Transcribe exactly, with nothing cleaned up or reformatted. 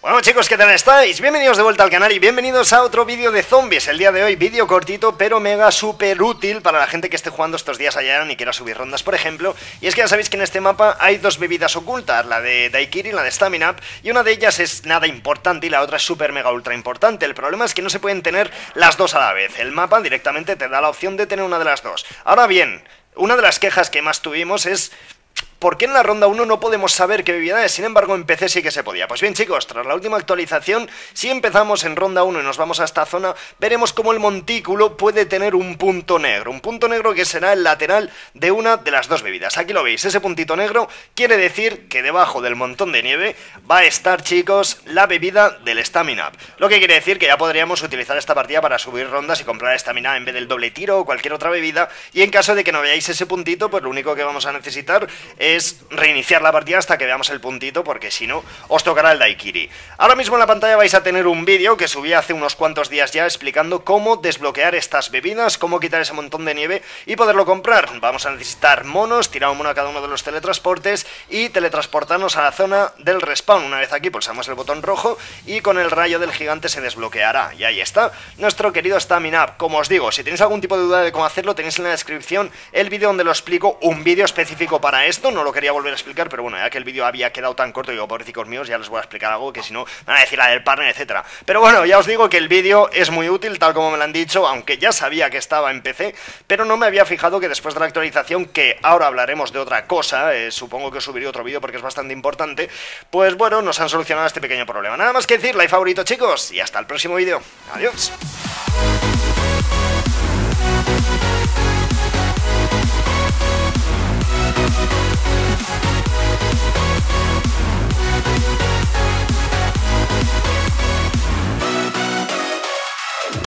Bueno chicos, ¿qué tal estáis? Bienvenidos de vuelta al canal y bienvenidos a otro vídeo de zombies. El día de hoy, vídeo cortito pero mega súper útil para la gente que esté jugando estos días allá y quiera subir rondas, por ejemplo. Y es que ya sabéis que en este mapa hay dos bebidas ocultas, la de Daiquiri y la de Stamina Up, y una de ellas es nada importante y la otra es súper mega ultra importante. El problema es que no se pueden tener las dos a la vez. El mapa directamente te da la opción de tener una de las dos. Ahora bien, una de las quejas que más tuvimos es... ¿por qué en la ronda uno no podemos saber qué bebida es? Sin embargo, en P C sí que se podía. Pues bien, chicos, tras la última actualización, si empezamos en ronda uno y nos vamos a esta zona, veremos cómo el montículo puede tener un punto negro. Un punto negro que será el lateral de una de las dos bebidas. Aquí lo veis, ese puntito negro quiere decir que debajo del montón de nieve va a estar, chicos, la bebida del Stamina Up. Lo que quiere decir que ya podríamos utilizar esta partida para subir rondas y comprar Stamina en vez del doble tiro o cualquier otra bebida. Y en caso de que no veáis ese puntito, pues lo único que vamos a necesitar es es reiniciar la partida hasta que veamos el puntito, porque si no, os tocará el Daiquiri. Ahora mismo en la pantalla vais a tener un vídeo que subí hace unos cuantos días ya explicando cómo desbloquear estas bebidas, cómo quitar ese montón de nieve y poderlo comprar. Vamos a necesitar monos, tirar un mono a cada uno de los teletransportes y teletransportarnos a la zona del respawn. Una vez aquí pulsamos el botón rojo y con el rayo del gigante se desbloqueará. Y ahí está, nuestro querido Stamina Up. Como os digo, si tenéis algún tipo de duda de cómo hacerlo, tenéis en la descripción el vídeo donde lo explico, un vídeo específico para esto. No lo quería volver a explicar, pero bueno, ya que el vídeo había quedado tan corto, digo, pobrecicos míos, ya les voy a explicar algo que si no van a decir la del partner, etcétera. Pero bueno, ya os digo que el vídeo es muy útil, tal como me lo han dicho, aunque ya sabía que estaba en P C, pero no me había fijado que después de la actualización, que ahora hablaremos de otra cosa, eh, supongo que os subiré otro vídeo porque es bastante importante, pues bueno, nos han solucionado este pequeño problema. Nada más que decir, like, favorito chicos, y hasta el próximo vídeo. Adiós.